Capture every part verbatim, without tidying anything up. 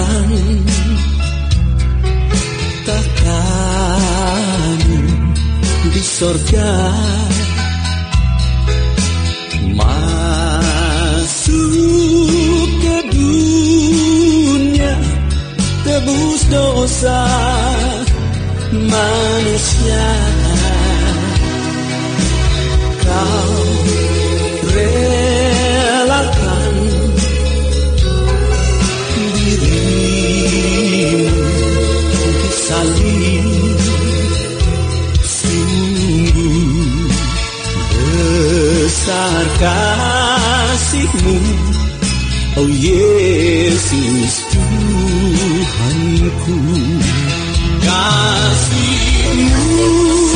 relakan tahtamu di sorga, masuk ke dunia tebus dosa manusia. Kau relakan dirimu disalib, sungguh besar kasih-Mu, oh Yesus Tuhanku. Kasih-Mu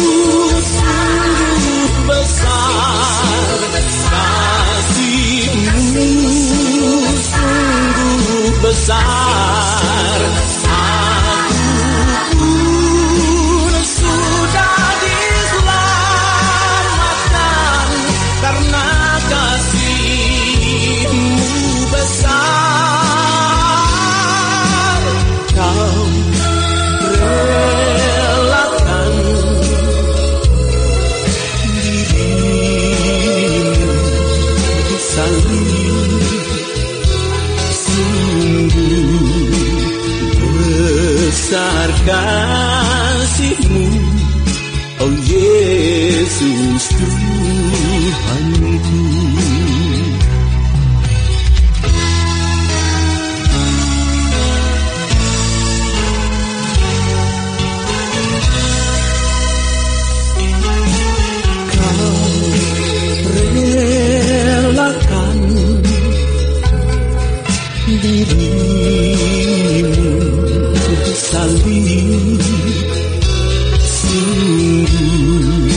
sungguh besar, kasih-Mu sungguh besar. Aku pun sudah diselamatkan karena kasih-Mu besar. Kau relakan dirimu disalib, sungguh besar kasih-Mu, oh Yesus Tuhanku. Relakan dirimu disalib, sungguh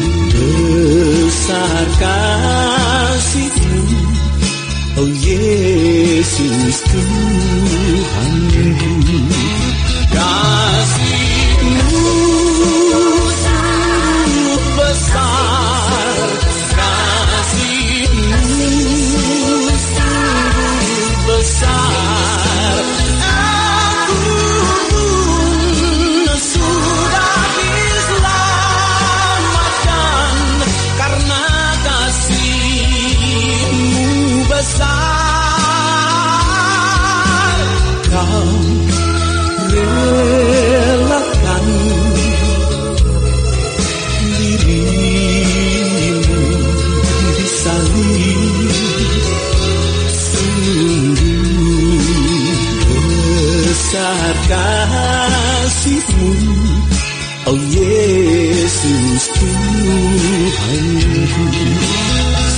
besar kasih-Mu, oh Yesus Tuhanku. Kasih-Mu sungguh besar, besar. Aku pun sudah diselamatkan karena kasih-Mu besar. Kau relakan dirimu disalib, besar kasih-Mu, oh Yesus Tuhanku.